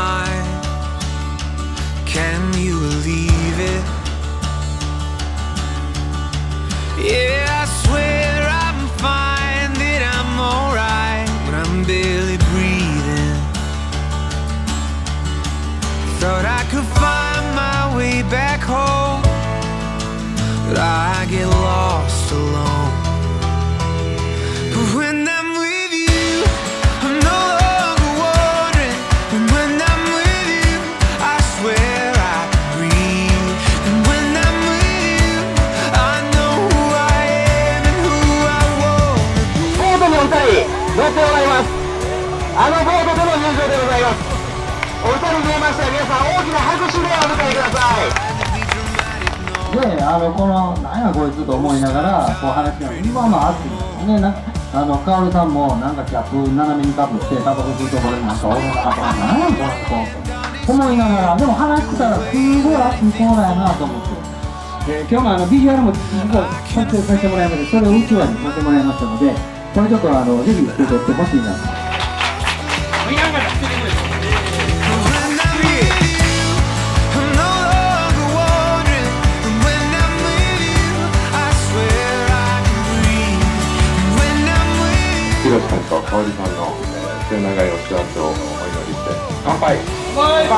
mine. Can you believe it? Yeah, I swear I'm fine, that I'm alright, but I'm barely breathing. Thought I could find my way back home, but I get lost alone. But when I'm with you, I'm no longer wandering. And when I'm with you, I swear I can breathe. And when I'm with you, I know who I am and who I want to be. ボートにお二人乗っておられます。あのボートでの入場でございます。お二人見えましたら皆さん大きな拍手でお迎えください。で、このなんやこいつと思いながらこう話が今の熱いね。カオルさんもなんかキャップ斜めにかぶってタバコ吸うところになんか俺の中でなんやこの子思いながら、でも話してたらすごい熱い子だよなと思って、今日のビジュアルも撮影させてもらいまして、それをうちわに乗ってもらいましたので、これちょっとぜひ受け取ってほしいなと。見ながらしてくれ。ひろしさんとかおりさんの末永いお幸せをお祈りして乾杯。乾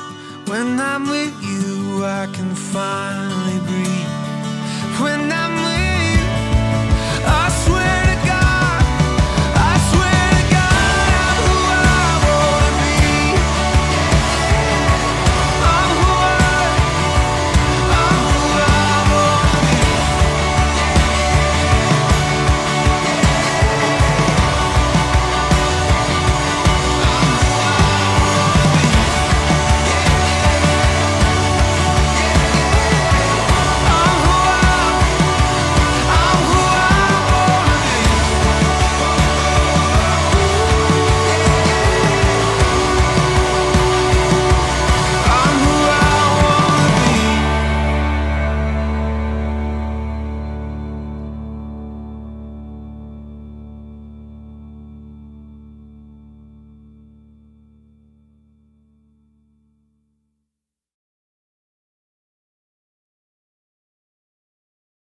杯。When I'm with you, I can finally breathe. When I'm with